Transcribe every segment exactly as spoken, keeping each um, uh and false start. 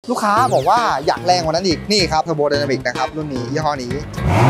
ลูกค้าบอกว่าอยากแรงกว่านั้นอีกนี่ครับ Turbo Dynamic นะครับรุ่นนี้ยี่ห้อนี้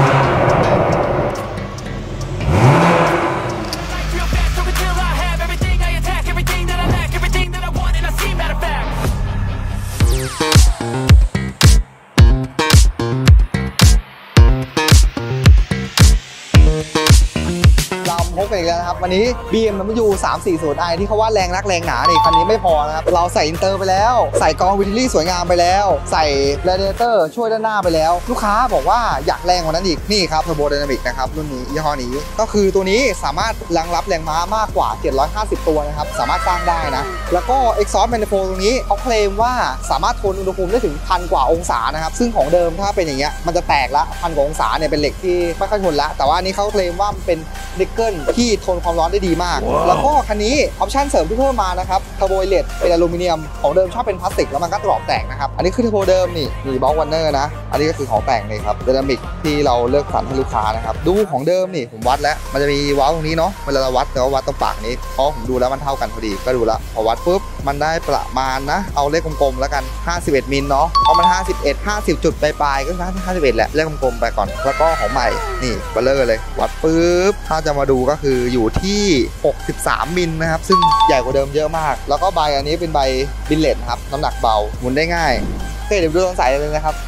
พบกันอีกแล้วนะครับวันนี้ บี เอ็ม ดับเบิลยู สามสี่ศูนย์ ไอ ที่เขาว่าแรงนักแรงหนานี่คันนี้ไม่พอนะครับเราใส่อินเตอร์ไปแล้วใส่กองวิทิลี่สวยงามไปแล้วใส่เรเดเตอร์ช่วยด้านหน้าไปแล้วลูกค้าบอกว่าอยากแรงกว่านั้นอีกนี่ครับ Turbo Dynamic นะครับรุ่นนี้ยี่ห้อนี้ก็คือตัวนี้สามารถรองรับแรงม้ามากกว่าเจ็ดร้อยห้าสิบตัวนะครับสามารถสร้างได้นะแล้วก็ Exhaust Manifold ตรงนี้เขาเคลมว่าสามารถทนอุณหภูมิได้ถึงพันกว่าองศานะครับซึ่งของเดิมถ้าเป็นอย่างเงี้ยมันจะแตกละพันกว่าองศาเนี่ยเป็นเหล็กที่ไม่ค่อยทนละแต่ว่านี้เขาเคลมว่ามันเป็นนิกเกิลที่ทนความร้อนได้ดีมาก wow. แล้วก็คันนี้ออปชั่นเสริมที่เพิ่มมานะครับเทอร์โบเลตเป็นอลูมิเนียมของเดิมชอบเป็นพลาสติกแล้วมันก็กรอบแตกนะครับอันนี้คือเทอร์โบเดิมนี่นี่บล็อกวันเนอร์นะอันนี้ก็คือของแต่งเลยครับไดนามิกที่เราเลือกสรรให้ลูกค้านะครับดูของเดิมนี่ผมวัดแล้วมันจะมีวาล์วตรงนี้เนาะเวลาเราวัดแต่ว่าวัดตรงปากนี้เพราะผมดูแล้วมันเท่ากันพอดีก็ดูละพอวัดปุ๊บมันได้ประมาณนะเอาเลขกลมๆแล้วกันห้าสิบเอ็ดมิลเนาะเพราะมันห้าสิบเอ็ด ห้าสิบจุดปลายๆก็ห้าสิบเอ็ดแหละเลขกลมๆไปก่อนแล้วก็ของใหม่นี่เบลเลอร์เลยวัดปุ๊บถ้าจะมาดูก็คืออยู่ที่หกสิบสามมิลนะครับซึ่งใหญ่กว่าเดิมเยอะมากแล้วก็ใบอันนี้เป็นใบบิลเลตครับน้ำหนักเบาหมุนได้ง่ายโอเคเดี๋ยวดูตรงสายเลยนะครับ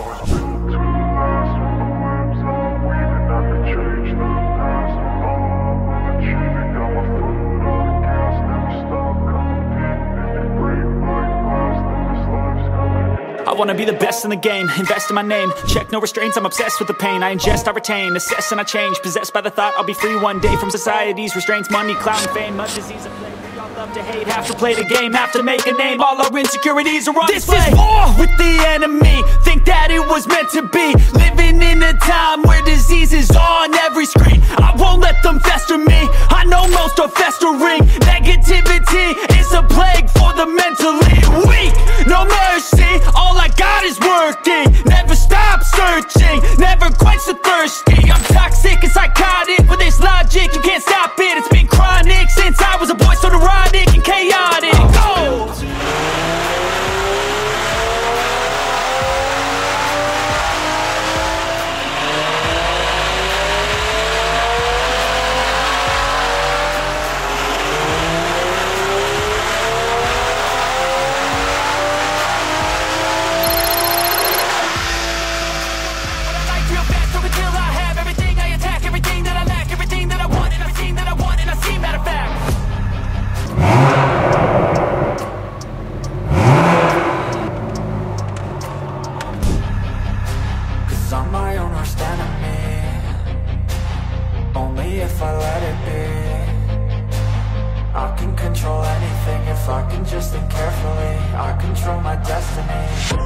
I wanna be the best in the game, invest in my name. Check no restraints, I'm obsessed with the pain. I ingest, I retain, assess and I change. Possessed by the thought I'll be free one day from society's restraints. Money, clout, and fame, a disease of plague. We all love to hate, have to play the game, have to make a name. All our insecurities are on display. This is war with the enemy, think that it was meant to be. Living in a time where disease is on every screen. I won't let them fester me, I know most are festering. Negativity is a plague for the mentally weak. No mercy, all I got is working. Never stop searching, never quench the thirsty. I'm toxic and psychotic with this logic, you can't stop it. It's been chronic since I was a boy, so neurotic and chaotic. Go! I'm my own worst enemy. Only if I let it be. I can control anything if I can just think carefully. I control my destiny.